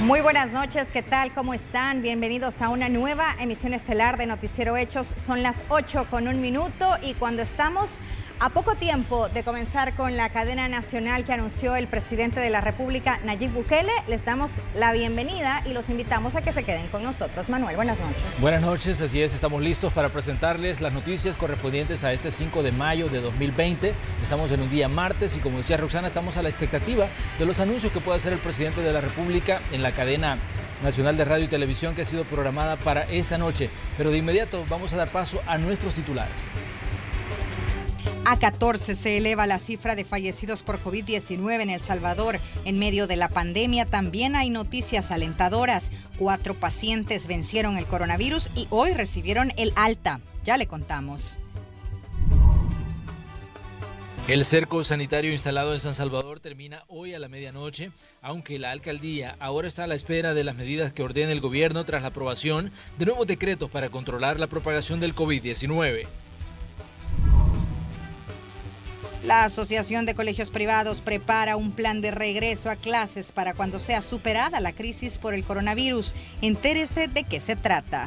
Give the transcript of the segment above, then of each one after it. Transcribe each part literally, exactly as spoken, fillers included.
Muy buenas noches, ¿qué tal? ¿Cómo están? Bienvenidos a una nueva emisión estelar de Noticiero Hechos. Son las ocho con un minuto y cuando estamos a poco tiempo de comenzar con la cadena nacional que anunció el presidente de la República, Nayib Bukele, les damos la bienvenida y los invitamos a que se queden con nosotros. Manuel, buenas noches. Buenas noches, así es, estamos listos para presentarles las noticias correspondientes a este cinco de mayo de dos mil veinte. Estamos en un día martes y, como decía Roxana, estamos a la expectativa de los anuncios que pueda hacer el presidente de la República en la cadena nacional de radio y televisión que ha sido programada para esta noche. Pero de inmediato vamos a dar paso a nuestros titulares. A catorce se eleva la cifra de fallecidos por COVID diecinueve en El Salvador. En medio de la pandemia también hay noticias alentadoras. Cuatro pacientes vencieron el coronavirus y hoy recibieron el alta. Ya le contamos. El cerco sanitario instalado en San Salvador termina hoy a la medianoche, aunque la alcaldía ahora está a la espera de las medidas que ordena el gobierno tras la aprobación de nuevos decretos para controlar la propagación del COVID diecinueve. La Asociación de Colegios Privados prepara un plan de regreso a clases para cuando sea superada la crisis por el coronavirus. Entérese de qué se trata.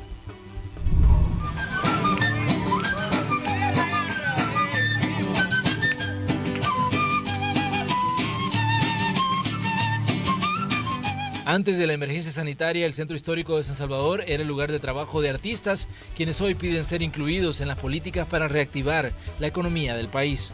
Antes de la emergencia sanitaria, el Centro Histórico de San Salvador era el lugar de trabajo de artistas, quienes hoy piden ser incluidos en las políticas para reactivar la economía del país.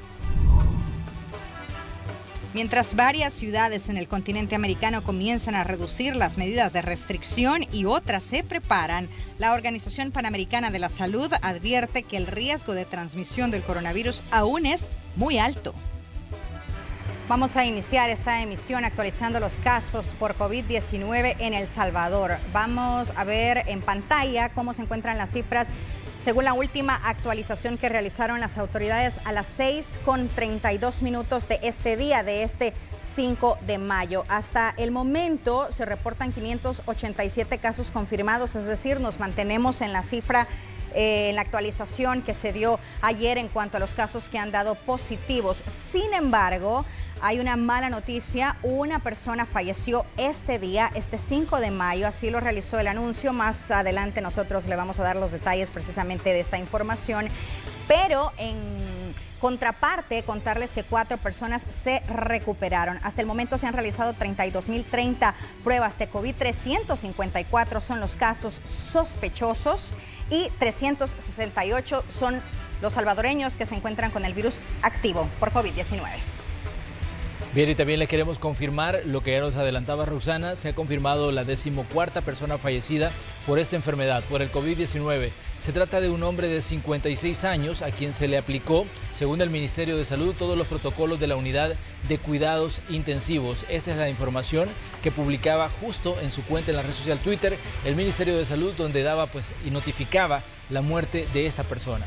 Mientras varias ciudades en el continente americano comienzan a reducir las medidas de restricción y otras se preparan, la Organización Panamericana de la Salud advierte que el riesgo de transmisión del coronavirus aún es muy alto. Vamos a iniciar esta emisión actualizando los casos por COVID diecinueve en El Salvador. Vamos a ver en pantalla cómo se encuentran las cifras según la última actualización que realizaron las autoridades a las seis con treinta y dos minutos de este día, de este cinco de mayo. Hasta el momento se reportan quinientos ochenta y siete casos confirmados, es decir, nos mantenemos en la cifra Eh, en la actualización que se dio ayer en cuanto a los casos que han dado positivos. Sin embargo, hay una mala noticia. Una persona falleció este día, este cinco de mayo, así lo realizó el anuncio. Más adelante nosotros le vamos a dar los detalles precisamente de esta información. Pero en contraparte, contarles que cuatro personas se recuperaron. Hasta el momento se han realizado treinta y dos mil treinta pruebas de COVID, trescientos cincuenta y cuatro son los casos sospechosos y trescientos sesenta y ocho son los salvadoreños que se encuentran con el virus activo por COVID diecinueve. Bien, y también le queremos confirmar lo que ya nos adelantaba Roxana. Se ha confirmado la decimocuarta persona fallecida por esta enfermedad, por el COVID diecinueve. Se trata de un hombre de cincuenta y seis años a quien se le aplicó, según el Ministerio de Salud, todos los protocolos de la unidad de cuidados intensivos. Esta es la información que publicaba justo en su cuenta en la red social Twitter el Ministerio de Salud, donde daba pues y notificaba la muerte de esta persona.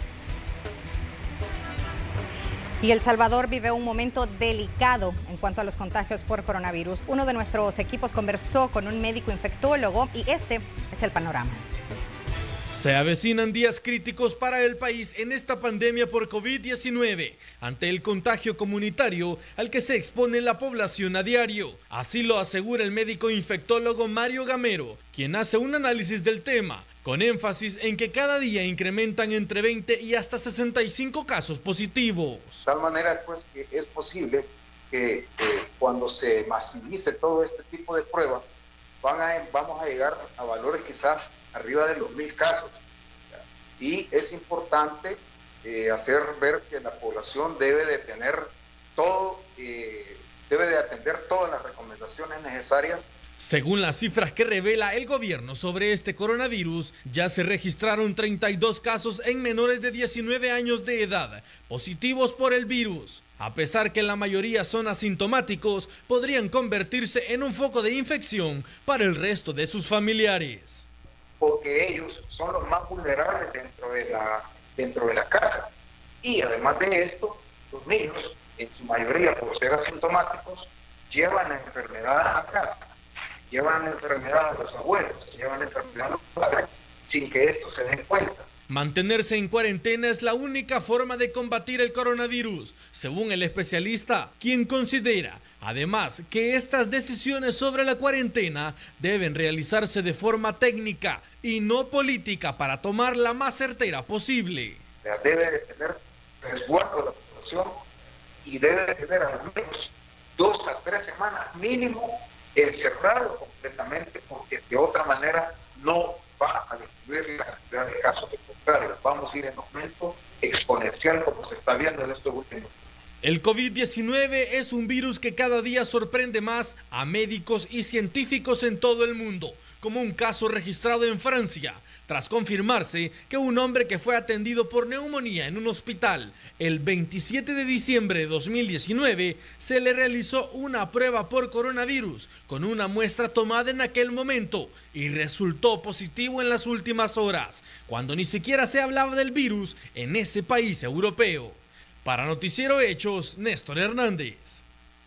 Y El Salvador vive un momento delicado en cuanto a los contagios por coronavirus. Uno de nuestros equipos conversó con un médico infectólogo y este es el panorama. Se avecinan días críticos para el país en esta pandemia por COVID diecinueve, ante el contagio comunitario al que se expone la población a diario. Así lo asegura el médico infectólogo Mario Gamero, quien hace un análisis del tema, con énfasis en que cada día incrementan entre veinte y hasta sesenta y cinco casos positivos. De tal manera pues que es posible que eh, cuando se masivice todo este tipo de pruebas, van a, vamos a llegar a valores quizás arriba de los mil casos. Y es importante eh, hacer ver que la población debe de tener todo, eh, debe de atender todas las recomendaciones necesarias. Según las cifras que revela el gobierno sobre este coronavirus, ya se registraron treinta y dos casos en menores de diecinueve años de edad, positivos por el virus. A pesar que la mayoría son asintomáticos, podrían convertirse en un foco de infección para el resto de sus familiares. Porque ellos son los más vulnerables dentro de la, dentro de la casa. Y además de esto, los niños, en su mayoría por ser asintomáticos, llevan la enfermedad a casa. Llevan la enfermedad a los abuelos, llevan la enfermedad a los padres, sin que esto se den cuenta. Mantenerse en cuarentena es la única forma de combatir el coronavirus, según el especialista, quien considera, además, que estas decisiones sobre la cuarentena deben realizarse de forma técnica y no política para tomar la más certera posible. Debe de tener resguardo de la población y debe de tener al menos dos a tres semanas mínimo encerrado completamente, porque de otra manera no va a disminuir la cantidad de casos. De contrario, vamos a ir en aumento exponencial como se está viendo en estos últimos días. El COVID diecinueve es un virus que cada día sorprende más a médicos y científicos en todo el mundo, como un caso registrado en Francia, tras confirmarse que un hombre que fue atendido por neumonía en un hospital el veintisiete de diciembre de dos mil diecinueve se le realizó una prueba por coronavirus con una muestra tomada en aquel momento y resultó positivo en las últimas horas, cuando ni siquiera se hablaba del virus en ese país europeo. Para Noticiero Hechos, Néstor Hernández.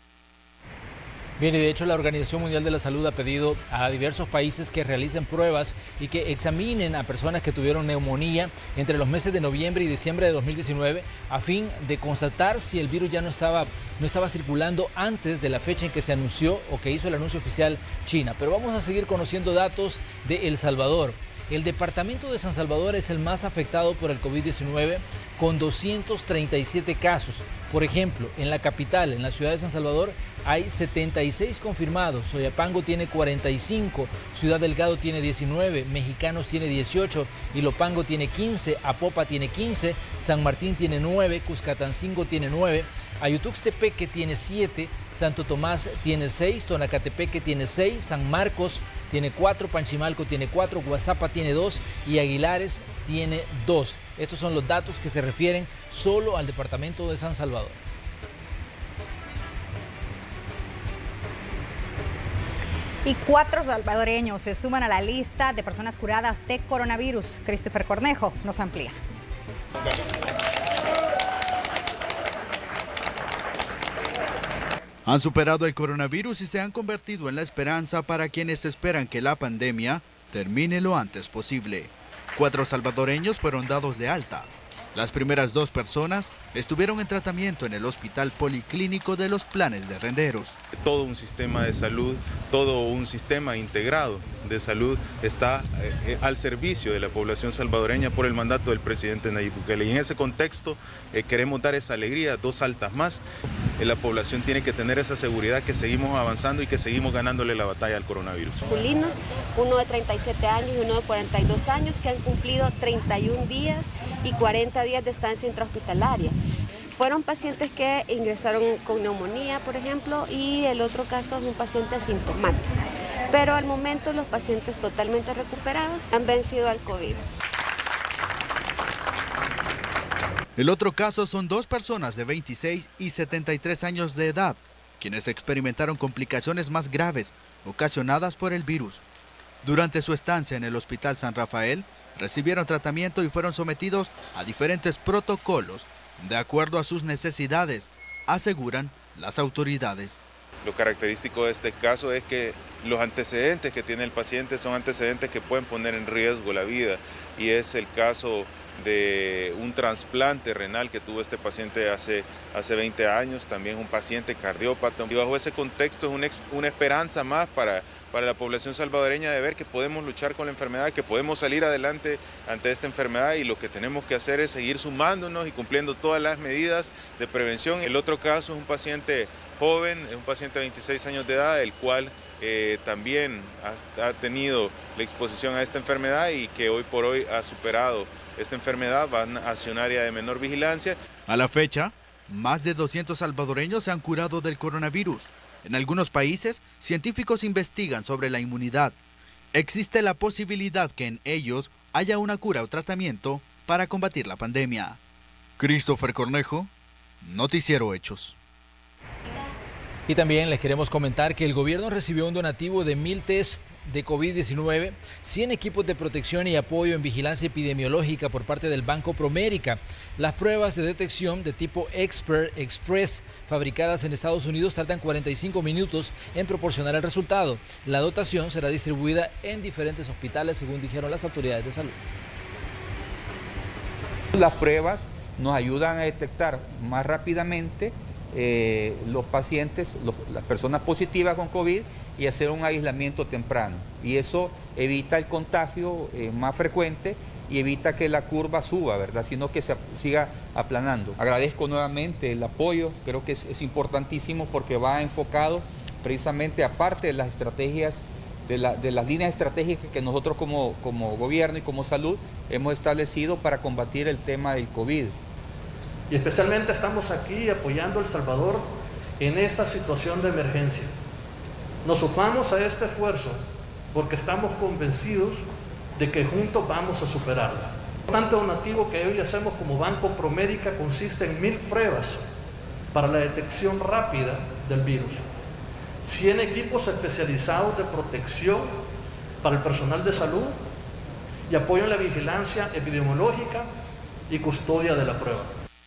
Bien, y de hecho la Organización Mundial de la Salud ha pedido a diversos países que realicen pruebas y que examinen a personas que tuvieron neumonía entre los meses de noviembre y diciembre de dos mil diecinueve a fin de constatar si el virus ya no estaba, no estaba circulando antes de la fecha en que se anunció o que hizo el anuncio oficial China. Pero vamos a seguir conociendo datos de El Salvador. El departamento de San Salvador es el más afectado por el COVID diecinueve con doscientos treinta y siete casos. Por ejemplo, en la capital, en la ciudad de San Salvador, hay setenta y seis confirmados. Soyapango tiene cuarenta y cinco, Ciudad Delgado tiene diecinueve, Mexicanos tiene dieciocho, Ilopango tiene quince, Apopa tiene quince, San Martín tiene nueve, Cuscatancingo tiene nueve, Ayutuxtepeque tiene siete, Santo Tomás tiene seis, Tonacatepeque tiene seis, San Marcos tiene cuatro, Panchimalco tiene cuatro, Guazapa tiene dos y Aguilares tiene dos. Estos son los datos que se refieren solo al departamento de San Salvador. Y cuatro salvadoreños se suman a la lista de personas curadas de coronavirus. Christopher Cornejo nos amplía. Han superado el coronavirus y se han convertido en la esperanza para quienes esperan que la pandemia termine lo antes posible. Cuatro salvadoreños fueron dados de alta. Las primeras dos personas estuvieron en tratamiento en el Hospital Policlínico de los Planes de Renderos. Todo un sistema de salud, todo un sistema integrado de salud está eh, al servicio de la población salvadoreña por el mandato del presidente Nayib Bukele. Y en ese contexto eh, queremos dar esa alegría, dos altas más. Eh, la población tiene que tener esa seguridad que seguimos avanzando y que seguimos ganándole la batalla al coronavirus. Masculinos, uno de treinta y siete años y uno de cuarenta y dos años que han cumplido treinta y un días y cuarenta días de estancia intrahospitalaria. Fueron pacientes que ingresaron con neumonía, por ejemplo, y el otro caso es un paciente asintomático. Pero al momento los pacientes totalmente recuperados han vencido al COVID. El otro caso son dos personas de veintiséis y setenta y tres años de edad, quienes experimentaron complicaciones más graves ocasionadas por el virus. Durante su estancia en el Hospital San Rafael, recibieron tratamiento y fueron sometidos a diferentes protocolos de acuerdo a sus necesidades, aseguran las autoridades. Lo característico de este caso es que los antecedentes que tiene el paciente son antecedentes que pueden poner en riesgo la vida, y es el caso de un trasplante renal que tuvo este paciente hace, hace veinte años, también un paciente cardiópata. Y bajo ese contexto es una, una esperanza más para, para la población salvadoreña de ver que podemos luchar con la enfermedad, que podemos salir adelante ante esta enfermedad, y lo que tenemos que hacer es seguir sumándonos y cumpliendo todas las medidas de prevención. El otro caso es un paciente joven, es un paciente de veintiséis años de edad, el cual eh, también ha, ha tenido la exposición a esta enfermedad y que hoy por hoy ha superado esta enfermedad, van hacia un área de menor vigilancia. A la fecha, más de doscientos salvadoreños se han curado del coronavirus. En algunos países, científicos investigan sobre la inmunidad. Existe la posibilidad que en ellos haya una cura o tratamiento para combatir la pandemia. Christopher Cornejo, Noticiero Hechos. Y también les queremos comentar que el gobierno recibió un donativo de mil test de COVID diecinueve, cien equipos de protección y apoyo en vigilancia epidemiológica por parte del Banco Promérica. Las pruebas de detección de tipo Expert Express fabricadas en Estados Unidos tardan cuarenta y cinco minutos en proporcionar el resultado. La dotación será distribuida en diferentes hospitales, según dijeron las autoridades de salud. Las pruebas nos ayudan a detectar más rápidamente eh, los pacientes, los, las personas positivas con COVID y hacer un aislamiento temprano. Y eso evita el contagio eh, más frecuente y evita que la curva suba, ¿verdad? Sino que se siga aplanando. Agradezco nuevamente el apoyo, creo que es, es importantísimo porque va enfocado precisamente aparte de las estrategias, de, la, de las líneas estratégicas que nosotros como, como gobierno y como salud hemos establecido para combatir el tema del COVID. Y especialmente estamos aquí apoyando a El Salvador en esta situación de emergencia. Nos sumamos a este esfuerzo porque estamos convencidos de que juntos vamos a superarla. Tanto donativo que hoy hacemos como Banco Promérica consiste en mil pruebas para la detección rápida del virus, cien equipos especializados de protección para el personal de salud y apoyo en la vigilancia epidemiológica y custodia de la prueba.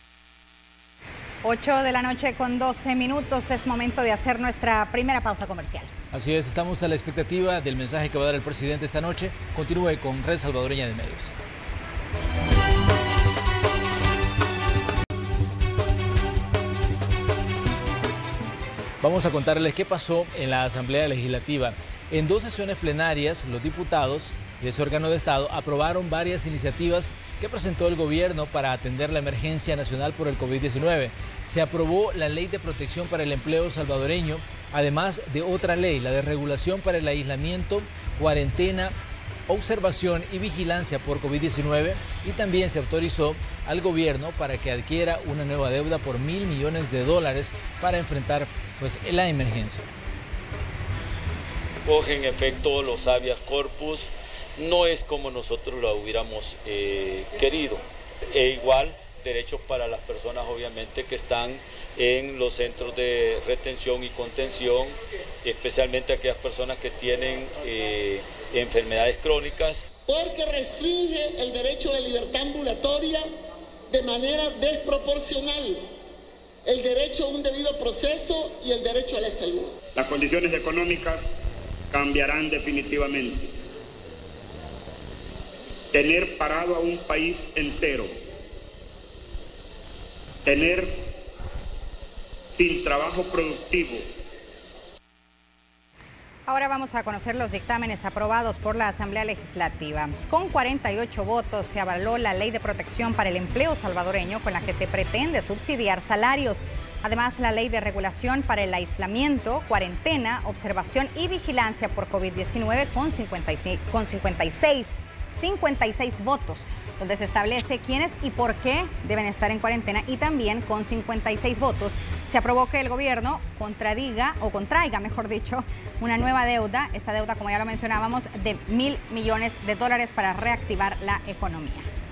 ocho de la noche con doce minutos, es momento de hacer nuestra primera pausa comercial. Así es, estamos a la expectativa del mensaje que va a dar el presidente esta noche. Continúe con Red Salvadoreña de Medios. Vamos a contarles qué pasó en la Asamblea Legislativa. En dos sesiones plenarias, los diputados de ese órgano de Estado aprobaron varias iniciativas que presentó el gobierno para atender la emergencia nacional por el COVID diecinueve. Se aprobó la Ley de Protección para el Empleo Salvadoreño, además de otra ley, la de regulación para el aislamiento, cuarentena, observación y vigilancia por COVID diecinueve, y también se autorizó al gobierno para que adquiera una nueva deuda por mil millones de dólares para enfrentar pues, la emergencia. Cogen efecto los habeas corpus, no es como nosotros lo hubiéramos eh, querido. E igual, derechos para las personas obviamente que están en los centros de retención y contención, especialmente aquellas personas que tienen eh, enfermedades crónicas. Porque restringe el derecho de libertad ambulatoria de manera desproporcional, el derecho a un debido proceso y el derecho a la salud. Las condiciones económicas cambiarán definitivamente. Tener parado a un país entero, tener sin trabajo productivo. Ahora vamos a conocer los dictámenes aprobados por la Asamblea Legislativa. Con cuarenta y ocho votos se avaló la Ley de Protección para el Empleo Salvadoreño, con la que se pretende subsidiar salarios. Además, la Ley de Regulación para el Aislamiento, Cuarentena, Observación y Vigilancia por COVID diecinueve con cincuenta y seis, con cincuenta y seis, cincuenta y seis votos, donde se establece quiénes y por qué deben estar en cuarentena, y también con cincuenta y seis votos se aprobó que el gobierno contradiga o contraiga, mejor dicho, una nueva deuda, esta deuda, como ya lo mencionábamos, de mil millones de dólares para reactivar la economía.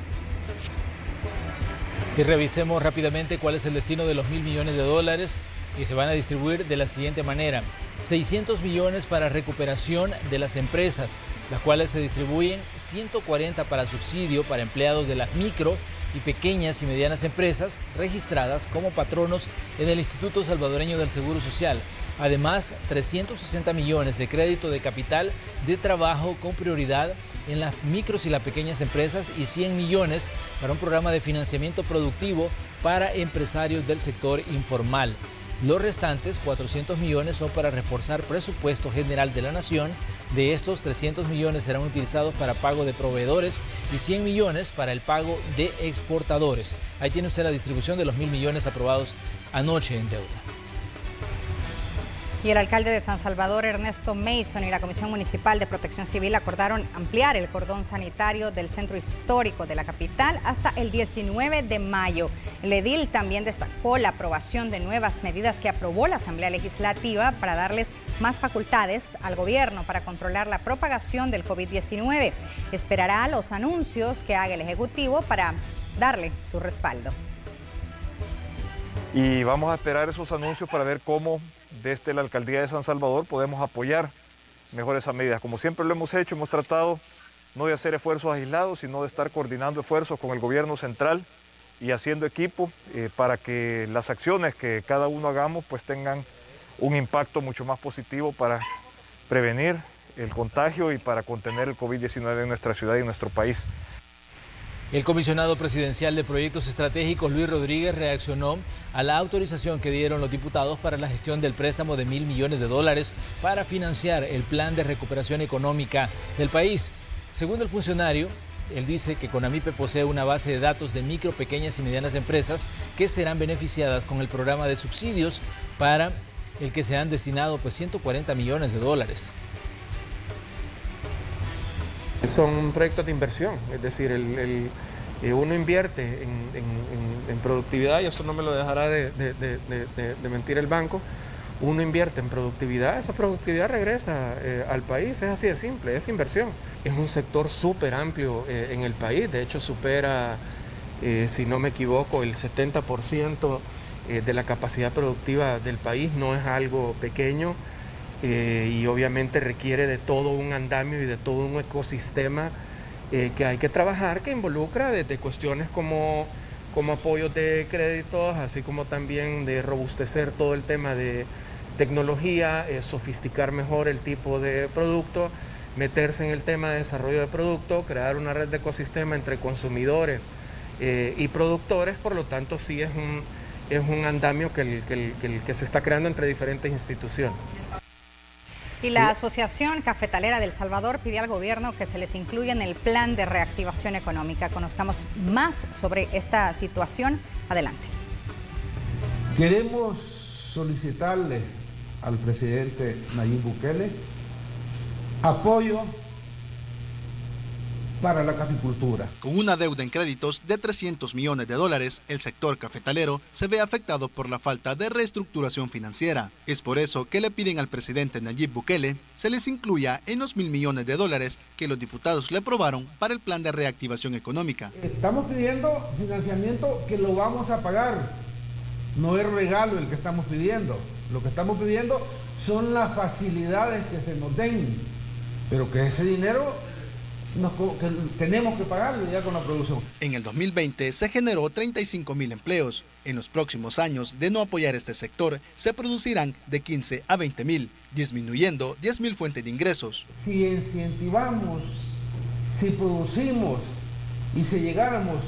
Y revisemos rápidamente cuál es el destino de los mil millones de dólares, y se van a distribuir de la siguiente manera: seiscientos millones para recuperación de las empresas, las cuales se distribuyen ciento cuarenta para subsidio para empleados de las micro y pequeñas y medianas empresas registradas como patronos en el Instituto Salvadoreño del Seguro Social. Además, trescientos sesenta millones de crédito de capital de trabajo con prioridad en las micros y las pequeñas empresas, y cien millones para un programa de financiamiento productivo para empresarios del sector informal. Los restantes cuatrocientos millones son para reforzar presupuesto general de la nación. De estos, trescientos millones serán utilizados para pago de proveedores y cien millones para el pago de exportadores. Ahí tiene usted la distribución de los mil millones aprobados anoche en deuda. Y el alcalde de San Salvador, Ernesto Mason, y la Comisión Municipal de Protección Civil acordaron ampliar el cordón sanitario del centro histórico de la capital hasta el diecinueve de mayo. El edil también destacó la aprobación de nuevas medidas que aprobó la Asamblea Legislativa para darles más facultades al gobierno para controlar la propagación del COVID diecinueve. Esperará los anuncios que haga el Ejecutivo para darle su respaldo. Y vamos a esperar esos anuncios para ver cómo desde la Alcaldía de San Salvador podemos apoyar mejor esas medidas. Como siempre lo hemos hecho, hemos tratado no de hacer esfuerzos aislados, sino de estar coordinando esfuerzos con el gobierno central y haciendo equipo eh, para que las acciones que cada uno hagamos pues tengan un impacto mucho más positivo para prevenir el contagio y para contener el COVID diecinueve en nuestra ciudad y en nuestro país. El comisionado presidencial de Proyectos Estratégicos, Luis Rodríguez, reaccionó a la autorización que dieron los diputados para la gestión del préstamo de mil millones de dólares para financiar el plan de recuperación económica del país. Según el funcionario, él dice que CONAMIPE posee una base de datos de micro, pequeñas y medianas empresas que serán beneficiadas con el programa de subsidios para el que se han destinado pues ciento cuarenta millones de dólares. Son proyectos de inversión, es decir, el, el, eh, uno invierte en, en, en, en productividad, y eso no me lo dejará de, de, de, de, de mentir el banco. Uno invierte en productividad, esa productividad regresa eh, al país, es así de simple, es inversión. Es un sector súper amplio eh, en el país, de hecho supera, eh, si no me equivoco, el setenta por ciento eh, de la capacidad productiva del país, no es algo pequeño. Eh, y obviamente requiere de todo un andamio y de todo un ecosistema eh, que hay que trabajar, que involucra desde cuestiones como, como apoyos de créditos, así como también de robustecer todo el tema de tecnología, eh, sofisticar mejor el tipo de producto, meterse en el tema de desarrollo de producto, crear una red de ecosistema entre consumidores eh, y productores. Por lo tanto sí es un, es un andamio que, el, que, el, que, el, que se está creando entre diferentes instituciones. Y la Asociación Cafetalera del Salvador pide al gobierno que se les incluya en el plan de reactivación económica. Conozcamos más sobre esta situación. Adelante. Queremos solicitarle al presidente Nayib Bukele apoyo para la caficultura. Con una deuda en créditos de trescientos millones de dólares, el sector cafetalero se ve afectado por la falta de reestructuración financiera. Es por eso que le piden al presidente Nayib Bukele se les incluya en los mil millones de dólares que los diputados le aprobaron para el plan de reactivación económica. Estamos pidiendo financiamiento que lo vamos a pagar. No es regalo el que estamos pidiendo. Lo que estamos pidiendo son las facilidades que se nos den, pero que ese dinero Nos, que tenemos que pagarlo ya con la producción. En el dos mil veinte se generó treinta y cinco mil empleos. En los próximos años, de no apoyar este sector, se producirán de quince a veinte mil, disminuyendo diez mil fuentes de ingresos. Si incentivamos, si producimos y si llegáramos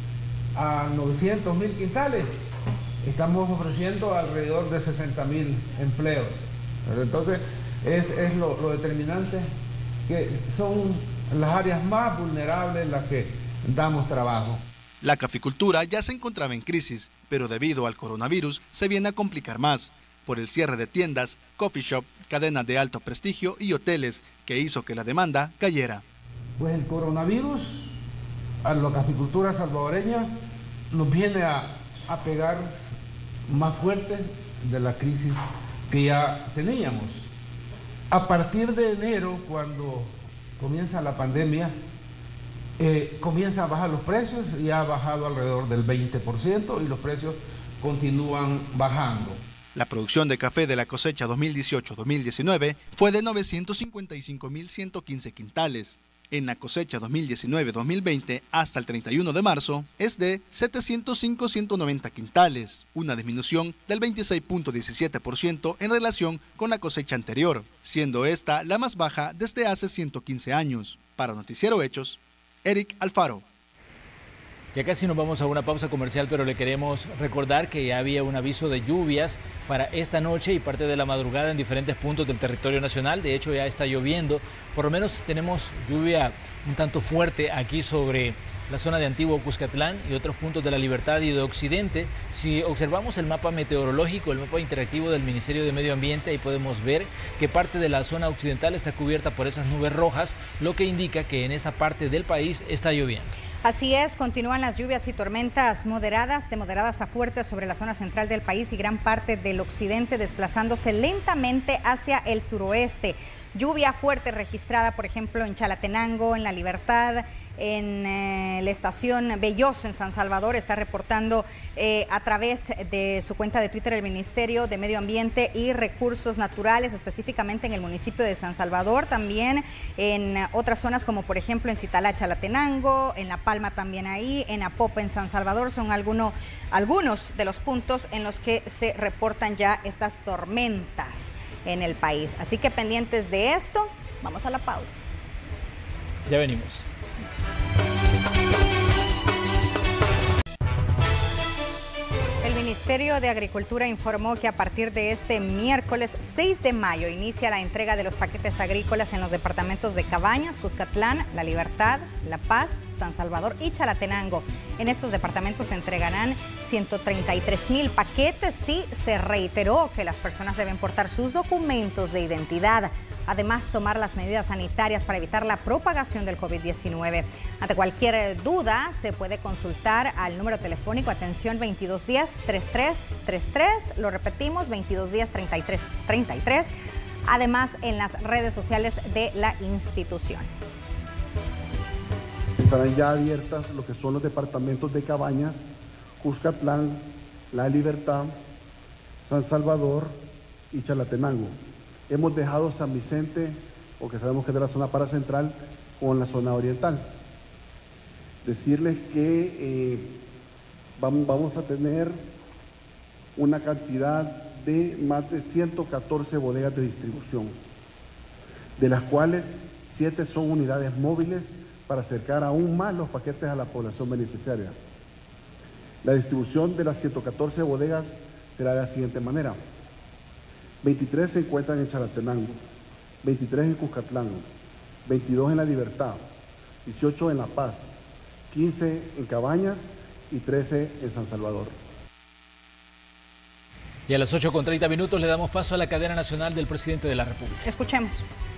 a novecientos mil quintales, estamos ofreciendo alrededor de sesenta mil empleos. Entonces, es, es lo, lo determinante, que son las áreas más vulnerables las que damos trabajo. La caficultura ya se encontraba en crisis, pero debido al coronavirus se viene a complicar más por el cierre de tiendas, coffee shop, cadenas de alto prestigio y hoteles, que hizo que la demanda cayera. Pues el coronavirus a la caficultura salvadoreña nos viene a, a pegar más fuerte de la crisis que ya teníamos. A partir de enero, cuando comienza la pandemia, eh, comienza a bajar los precios y ha bajado alrededor del veinte por ciento y los precios continúan bajando. La producción de café de la cosecha dos mil dieciocho dos mil diecinueve fue de novecientos cincuenta y cinco mil ciento quince quintales. En la cosecha dos mil diecinueve dos mil veinte hasta el treinta y uno de marzo es de setecientos cinco mil ciento noventa quintales, una disminución del veintiséis punto diecisiete por ciento en relación con la cosecha anterior, siendo esta la más baja desde hace ciento quince años. Para Noticiero Hechos, Eric Alfaro. Ya casi nos vamos a una pausa comercial, pero le queremos recordar que ya había un aviso de lluvias para esta noche y parte de la madrugada en diferentes puntos del territorio nacional. De hecho, ya está lloviendo. Por lo menos tenemos lluvia un tanto fuerte aquí sobre la zona de Antiguo Cuscatlán y otros puntos de La Libertad y de Occidente. Si observamos el mapa meteorológico, el mapa interactivo del Ministerio de Medio Ambiente, ahí podemos ver que parte de la zona occidental está cubierta por esas nubes rojas, lo que indica que en esa parte del país está lloviendo. Así es, continúan las lluvias y tormentas moderadas, de moderadas a fuertes sobre la zona central del país y gran parte del occidente, desplazándose lentamente hacia el suroeste. Lluvia fuerte registrada, por ejemplo, en Chalatenango, en La Libertad, en eh, la estación Belloso en San Salvador. Está reportando eh, a través de su cuenta de Twitter el Ministerio de Medio Ambiente y Recursos Naturales, específicamente en el municipio de San Salvador, también en otras zonas como por ejemplo en Citalá, Chalatenango, en La Palma también ahí, en Apopa, en San Salvador, son alguno, algunos de los puntos en los que se reportan ya estas tormentas en el país. Así que pendientes de esto, vamos a la pausa. Ya venimos. Ministerio de Agricultura informó que a partir de este miércoles seis de mayo inicia la entrega de los paquetes agrícolas en los departamentos de Cabañas, Cuscatlán, La Libertad, La Paz, San Salvador y Chalatenango. En estos departamentos se entregarán ciento treinta y tres mil paquetes y se reiteró que las personas deben portar sus documentos de identidad. Además, tomar las medidas sanitarias para evitar la propagación del COVID diecinueve. Ante cualquier duda, se puede consultar al número telefónico atención veintidós diez, treinta y tres treinta y tres. Lo repetimos, veintidós diez, treinta y tres treinta y tres. Además, en las redes sociales de la institución. Estarán ya abiertas lo que son los departamentos de Cabañas, Cuscatlán, La Libertad, San Salvador y Chalatenango. Hemos dejado San Vicente, porque sabemos que es de la zona paracentral, con la zona oriental. Decirles que eh, vamos a tener una cantidad de más de ciento catorce bodegas de distribución, de las cuales siete son unidades móviles para acercar aún más los paquetes a la población beneficiaria. La distribución de las ciento catorce bodegas será de la siguiente manera. veintitrés se encuentran en Chalatenango, veintitrés en Cuscatlán, veintidós en La Libertad, dieciocho en La Paz, quince en Cabañas y trece en San Salvador. Y a las ocho con treinta minutos le damos paso a la cadena nacional del presidente de la República. Escuchemos.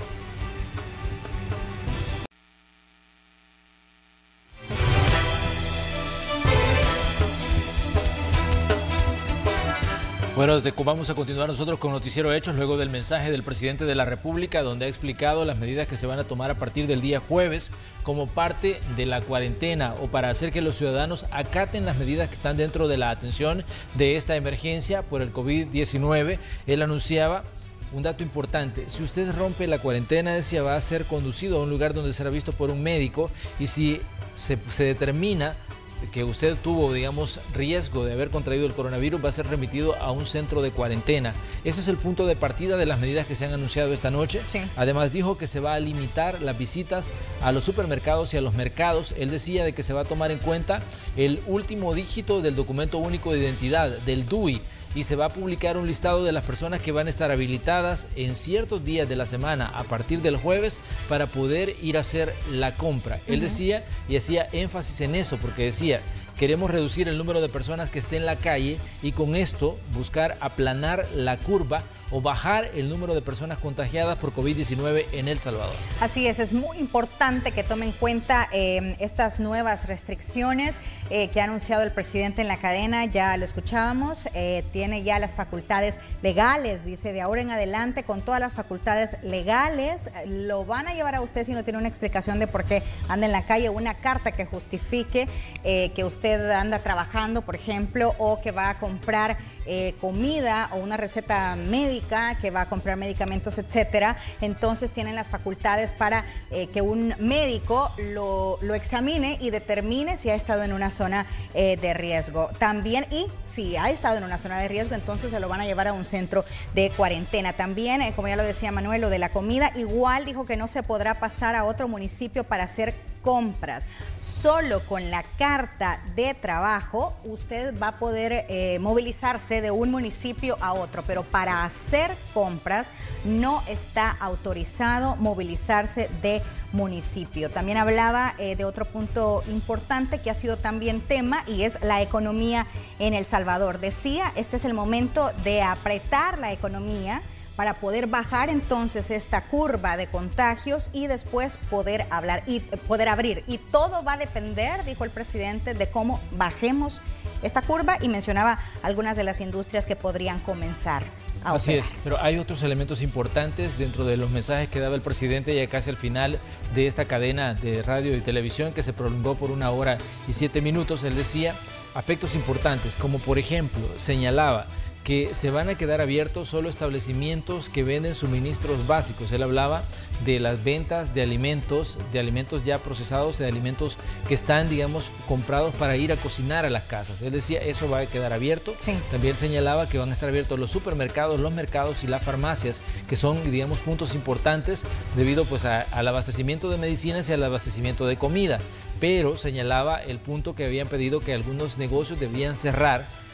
Bueno, desde vamos a continuar nosotros con Noticiero Hechos luego del mensaje del presidente de la República, donde ha explicado las medidas que se van a tomar a partir del día jueves como parte de la cuarentena o para hacer que los ciudadanos acaten las medidas que están dentro de la atención de esta emergencia por el COVID diecinueve. Él anunciaba un dato importante: si usted rompe la cuarentena, decía, va a ser conducido a un lugar donde será visto por un médico, y si se, se determina que usted tuvo, digamos, riesgo de haber contraído el coronavirus, va a ser remitido a un centro de cuarentena. Ese es el punto de partida de las medidas que se han anunciado esta noche. Sí. Además, dijo que se va a limitar las visitas a los supermercados y a los mercados. Él decía de que se va a tomar en cuenta el último dígito del documento único de identidad, del D U I, y se va a publicar un listado de las personas que van a estar habilitadas en ciertos días de la semana a partir del jueves para poder ir a hacer la compra. Uh-huh. Él decía y hacía énfasis en eso, porque decía, queremos reducir el número de personas que estén en la calle y con esto buscar aplanar la curva o bajar el número de personas contagiadas por COVID diecinueve en El Salvador. Así es, es muy importante que tomen en cuenta eh, estas nuevas restricciones eh, que ha anunciado el presidente en la cadena. Ya lo escuchábamos, eh, tiene ya las facultades legales, dice, de ahora en adelante con todas las facultades legales, lo van a llevar a usted si no tiene una explicación de por qué anda en la calle, una carta que justifique eh, que usted anda trabajando, por ejemplo, o que va a comprar eh, comida o una receta médica, que va a comprar medicamentos, etcétera. Entonces tienen las facultades para eh, que un médico lo, lo examine y determine si ha estado en una zona eh, de riesgo. También, y si ha estado en una zona de riesgo, entonces se lo van a llevar a un centro de cuarentena. También, eh, como ya lo decía Manuel, lo de la comida, igual dijo que no se podrá pasar a otro municipio para hacer compras. Solo con la carta de trabajo usted va a poder eh, movilizarse de un municipio a otro, pero para hacer compras no está autorizado movilizarse de municipio. También hablaba eh, de otro punto importante que ha sido también tema, y es la economía en El Salvador. Decía, este es el momento de apretar la economía para poder bajar entonces esta curva de contagios y después poder hablar y poder abrir. Y todo va a depender, dijo el presidente, de cómo bajemos esta curva, y mencionaba algunas de las industrias que podrían comenzar a operar. Así es, pero hay otros elementos importantes dentro de los mensajes que daba el presidente ya casi al final de esta cadena de radio y televisión que se prolongó por una hora y siete minutos. Él decía aspectos importantes, como por ejemplo señalaba que se van a quedar abiertos solo establecimientos que venden suministros básicos. Él hablaba de las ventas de alimentos, de alimentos ya procesados, de alimentos que están, digamos, comprados para ir a cocinar a las casas. Él decía, eso va a quedar abierto. Sí. También señalaba que van a estar abiertos los supermercados, los mercados y las farmacias, que son, digamos, puntos importantes debido pues a, al abastecimiento de medicinas y al abastecimiento de comida. Pero señalaba el punto que habían pedido que algunos negocios debían cerrar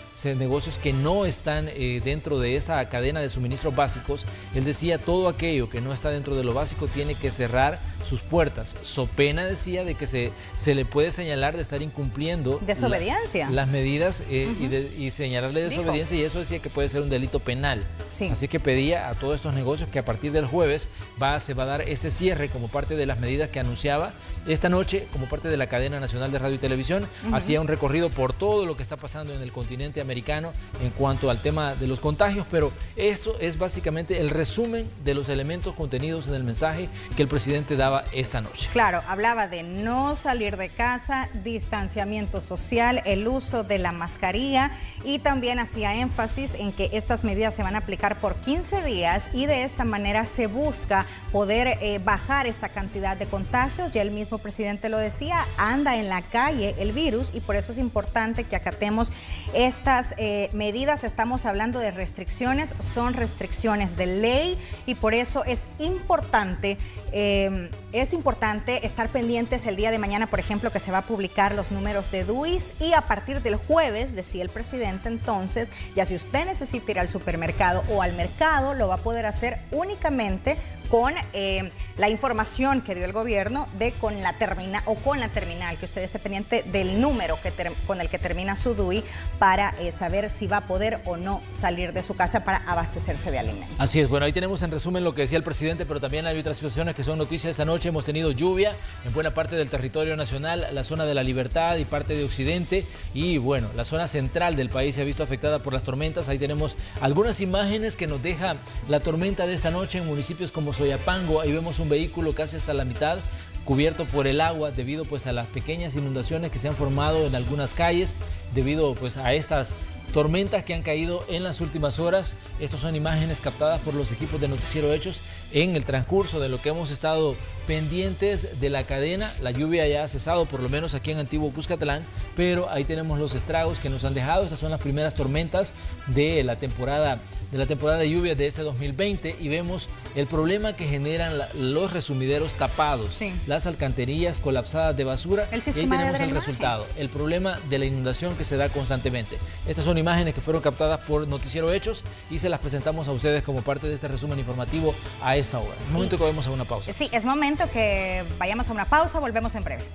negocios que no están eh, dentro de esa cadena de suministros básicos. Él decía, todo aquello que no está dentro de lo básico tiene que cerrar sus puertas. So pena, decía, de que se, se le puede señalar de estar incumpliendo desobediencia. La, las medidas eh, uh-huh. y, de, y señalarle desobediencia, Dijo. y eso decía que puede ser un delito penal. Sí. Así que pedía a todos estos negocios que a partir del jueves va, se va a dar este cierre como parte de las medidas que anunciaba esta noche, como parte de la cadena nacional de radio y televisión. Uh-huh. Hacía un recorrido por todo lo que está pasando en el continente americano en cuanto al tema de los contagios, pero eso es básicamente el resumen de los elementos contenidos en el mensaje que el presidente daba esta noche. Claro, hablaba de no salir de casa, distanciamiento social, el uso de la mascarilla, y también hacía énfasis en que estas medidas se van a aplicar por quince días y de esta manera se busca poder eh, bajar esta cantidad de contagios. Ya el mismo presidente lo decía, anda en la calle el virus y por eso es importante que acatemos estas eh, medidas. Estamos hablando de restricciones, son restricciones de ley y por eso es importante, eh, es importante estar pendientes el día de mañana, por ejemplo, que se va a publicar los números de D U I S, y a partir del jueves, decía el presidente, entonces, ya si usted necesita ir al supermercado o al mercado, lo va a poder hacer únicamente con eh, la información que dio el gobierno de con la terminal o con la terminal, que usted esté pendiente del número que ter, con el que termina su D U I para eh, saber si va a poder o no salir de su casa para abastecerse de alimentos. Así es, bueno, ahí tenemos en resumen lo que decía el presidente, pero también hay otras situaciones que son noticias esta noche. Hemos tenido lluvia en buena parte del territorio nacional, la zona de la Libertad y parte de Occidente, y bueno, la zona central del país se ha visto afectada por las tormentas. Ahí tenemos algunas imágenes que nos deja la tormenta de esta noche en municipios como Soyapango. Ahí vemos un vehículo casi hasta la mitad cubierto por el agua debido pues a las pequeñas inundaciones que se han formado en algunas calles debido pues a estas tormentas que han caído en las últimas horas. Estas son imágenes captadas por los equipos de Noticiero Hechos en el transcurso de lo que hemos estado pendientes de la cadena. La lluvia ya ha cesado, por lo menos aquí en Antiguo Cuscatlán, pero ahí tenemos los estragos que nos han dejado. Estas son las primeras tormentas de la temporada de la temporada de lluvias de este dos mil veinte y vemos el problema que generan la, los resumideros tapados, sí. las alcantarillas colapsadas de basura. El sistema y ahí tenemos de el resultado, el problema de la inundación que se da constantemente. Estas son imágenes que fueron captadas por Noticiero Hechos y se las presentamos a ustedes como parte de este resumen informativo a esta hora. Es momento que vayamos a una pausa. Sí, es momento que vayamos a una pausa, volvemos en breve.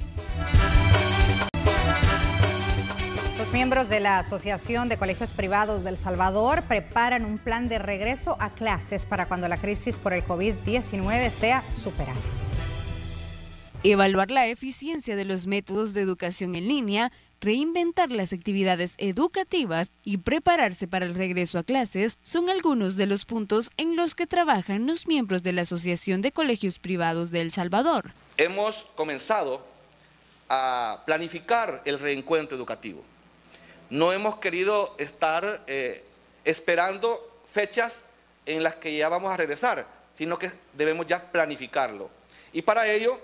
Los miembros de la Asociación de Colegios Privados de El Salvador preparan un plan de regreso a clases para cuando la crisis por el COVID diecinueve sea superada. Evaluar la eficiencia de los métodos de educación en línea, reinventar las actividades educativas y prepararse para el regreso a clases son algunos de los puntos en los que trabajan los miembros de la Asociación de Colegios Privados de El Salvador. Hemos comenzado a planificar el reencuentro educativo. No hemos querido estar eh, esperando fechas en las que ya vamos a regresar, sino que debemos ya planificarlo. Y para ello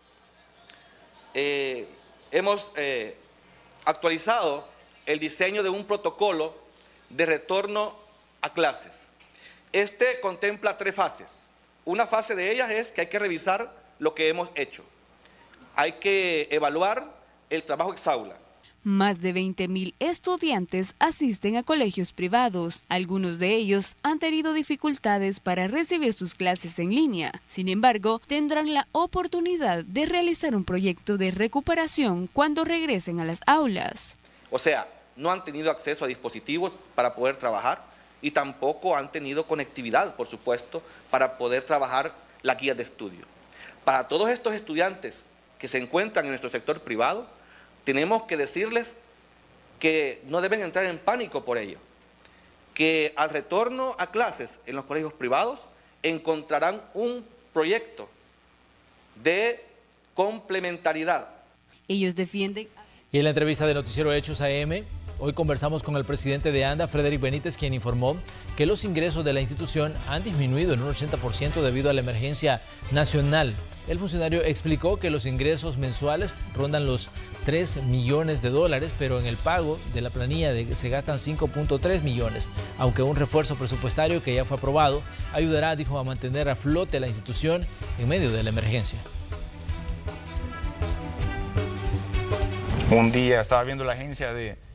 eh, hemos eh, actualizado el diseño de un protocolo de retorno a clases. Este contempla tres fases. Una fase de ellas es que hay que revisar lo que hemos hecho. Hay que evaluar el trabajo ex aula. Más de veinte mil estudiantes asisten a colegios privados. Algunos de ellos han tenido dificultades para recibir sus clases en línea. Sin embargo, tendrán la oportunidad de realizar un proyecto de recuperación cuando regresen a las aulas. O sea, no han tenido acceso a dispositivos para poder trabajar y tampoco han tenido conectividad, por supuesto, para poder trabajar las guías de estudio. Para todos estos estudiantes que se encuentran en nuestro sector privado, tenemos que decirles que no deben entrar en pánico por ello, que al retorno a clases en los colegios privados encontrarán un proyecto de complementariedad. Ellos defienden... Y en la entrevista de Noticiero Hechos A M, hoy conversamos con el presidente de ANDA, Frederick Benítez, quien informó que los ingresos de la institución han disminuido en un ochenta por ciento debido a la emergencia nacional. El funcionario explicó que los ingresos mensuales rondan los tres millones de dólares, pero en el pago de la planilla de, se gastan cinco punto tres millones, aunque un refuerzo presupuestario que ya fue aprobado ayudará, dijo, a mantener a flote la institución en medio de la emergencia. Un día estaba viendo la agencia de,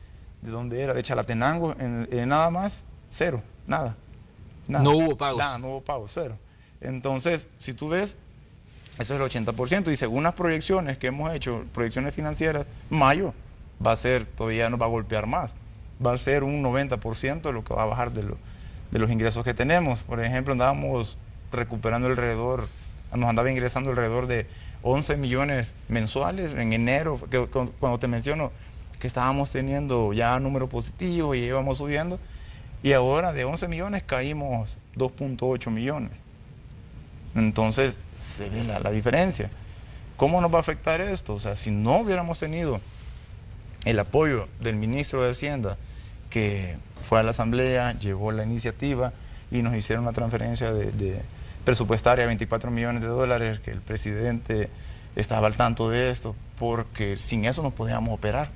¿de dónde era? De Chalatenango, en, en nada más, cero, nada, nada. No hubo pagos. Nada, no hubo pagos, cero. Entonces, si tú ves, eso es el ochenta por ciento, y según las proyecciones que hemos hecho, proyecciones financieras, mayo va a ser, todavía nos va a golpear más, va a ser un noventa por ciento de lo que va a bajar de, lo, de los ingresos que tenemos. Por ejemplo, andábamos recuperando alrededor, nos andaba ingresando alrededor de once millones mensuales en enero, que, cuando te menciono que estábamos teniendo ya números positivos y íbamos subiendo, y ahora de once millones caímos dos punto ocho millones. Entonces se ve la, la diferencia. ¿Cómo nos va a afectar esto? O sea, si no hubiéramos tenido el apoyo del ministro de Hacienda, que fue a la Asamblea, llevó la iniciativa y nos hicieron una transferencia de, de presupuestaria de veinticuatro millones de dólares, que el presidente estaba al tanto de esto, porque sin eso no podíamos operar.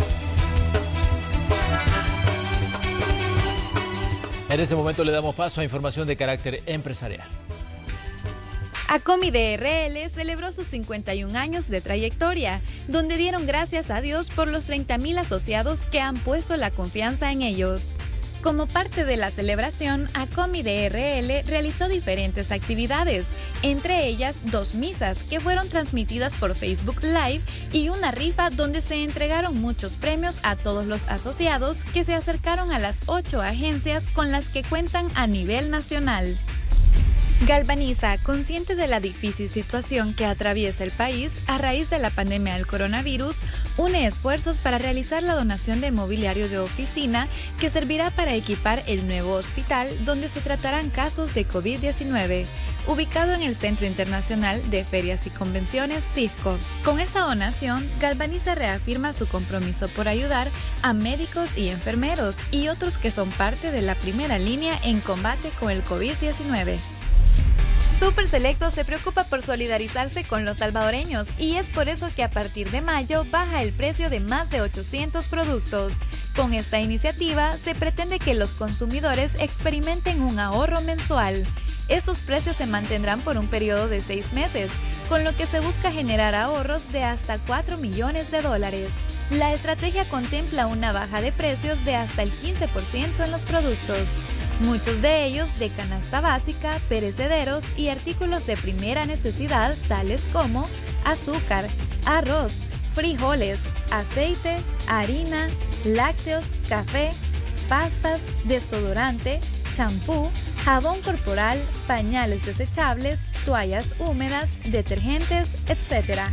En este momento le damos paso a información de carácter empresarial. ACOMI D R L celebró sus cincuenta y un años de trayectoria, donde dieron gracias a Dios por los treinta mil asociados que han puesto la confianza en ellos. Como parte de la celebración, ACOMI D R L realizó diferentes actividades, entre ellas dos misas que fueron transmitidas por Facebook Live y una rifa donde se entregaron muchos premios a todos los asociados que se acercaron a las ocho agencias con las que cuentan a nivel nacional. Galvaniza, consciente de la difícil situación que atraviesa el país a raíz de la pandemia del coronavirus, une esfuerzos para realizar la donación de mobiliario de oficina que servirá para equipar el nuevo hospital donde se tratarán casos de COVID diecinueve, ubicado en el Centro Internacional de Ferias y Convenciones CIFCO. Con esta donación, Galvaniza reafirma su compromiso por ayudar a médicos y enfermeros y otros que son parte de la primera línea en combate con el COVID diecinueve. Super Selecto se preocupa por solidarizarse con los salvadoreños y es por eso que a partir de mayo baja el precio de más de ochocientos productos. Con esta iniciativa se pretende que los consumidores experimenten un ahorro mensual. Estos precios se mantendrán por un periodo de seis meses, con lo que se busca generar ahorros de hasta cuatro millones de dólares. La estrategia contempla una baja de precios de hasta el quince por ciento en los productos, muchos de ellos de canasta básica, perecederos y artículos de primera necesidad tales como azúcar, arroz, frijoles, aceite, harina, lácteos, café, pastas, desodorante, champú, jabón corporal, pañales desechables, toallas húmedas, detergentes, etcétera.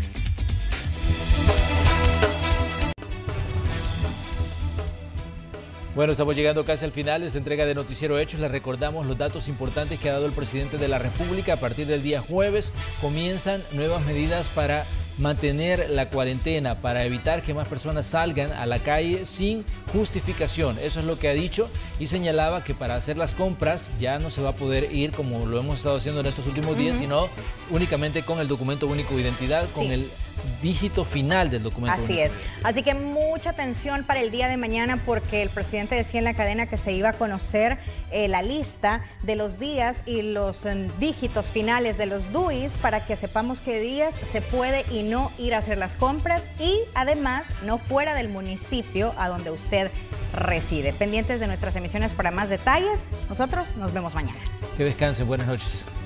Bueno, estamos llegando casi al final de esta entrega de Noticiero Hechos. Les recordamos los datos importantes que ha dado el presidente de la República. A partir del día jueves comienzan nuevas medidas para mantener la cuarentena, para evitar que más personas salgan a la calle sin justificación. Eso es lo que ha dicho y señalaba que para hacer las compras ya no se va a poder ir como lo hemos estado haciendo en estos últimos días, uh-huh. sino únicamente con el documento único de identidad, sí. con el dígito final del documento. Así único. es. Así que mucha atención para el día de mañana porque el presidente decía en la cadena que se iba a conocer eh, la lista de los días y los eh, dígitos finales de los D U Is para que sepamos qué días se puede y no ir a hacer las compras y además no fuera del municipio a donde usted reside. Pendientes de nuestras emisiones para más detalles. Nosotros nos vemos mañana. Que descansen. Buenas noches.